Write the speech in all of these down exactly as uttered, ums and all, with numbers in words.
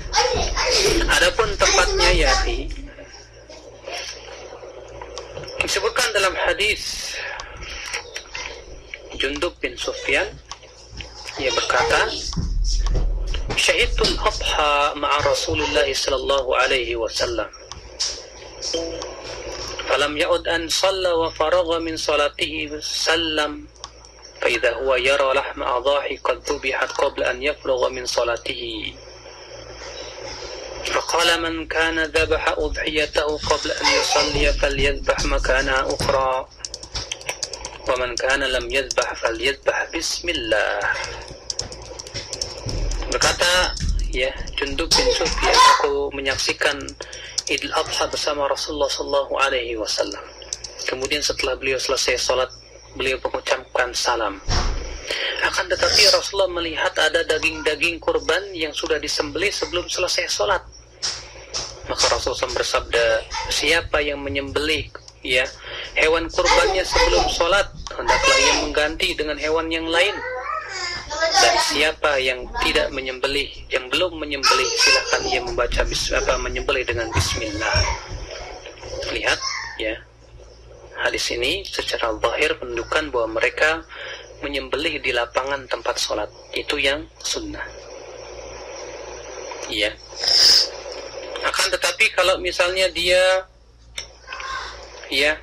Adapun tempatnya ya fi disebutkan dalam hadis Jundub bin Sufyan, ia berkata, syahidtul adha ma'a Rasulullah sallallahu alaihi wasallam falam ya'ud an shalla wa faragha min salatihi sallam fa idza huwa yara lahma adhahi qad dhubihat qabla an yafrugha min salatihi فقال من كان ذبح أضحيته قبل أن يصلي فليذبح مكانها أخرى ومن كان لم يذبح فليذبح بسم الله. Berkata ya Jundub bin Sufyan, aku menyaksikan Idul Adha bersama Rasulullah sallallahu alaihi wasallam. Kemudian setelah beliau selesai salat, beliau mengucapkan salam. Akan tetapi Rasulullah melihat ada daging-daging kurban yang sudah disembelih sebelum selesai salat. Maka Rasulullah bersabda, siapa yang menyembelih ya hewan kurbannya sebelum salat, hendaklah ia mengganti dengan hewan yang lain. Dan siapa yang tidak menyembelih, yang belum menyembelih, silakan ia membaca apa menyembelih dengan bismillah. Lihat ya, hadis ini secara zahir menunjukkan bahwa mereka menyembelih di lapangan tempat sholat, itu yang sunnah. Iya. Akan tetapi kalau misalnya dia ya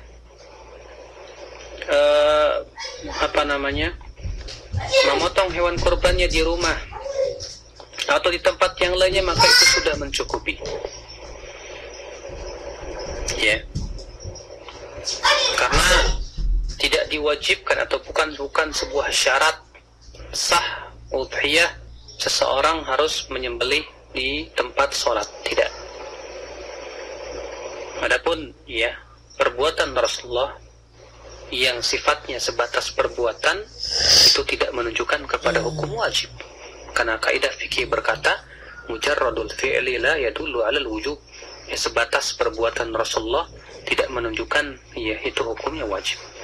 uh, apa namanya memotong hewan kurbannya di rumah atau di tempat yang lainnya, maka itu sudah mencukupi. Ya. Karena tidak diwajibkan atau bukan bukan sebuah syarat sah udhiyah seseorang harus menyembelih di tempat sholat, tidak. Adapun ya perbuatan Rasulullah yang sifatnya sebatas perbuatan itu tidak menunjukkan kepada hukum wajib, karena kaidah fikih berkata mujarradul fi'li la yadullu 'alal wujub. Ya, sebatas perbuatan Rasulullah tidak menunjukkan ya itu hukumnya wajib.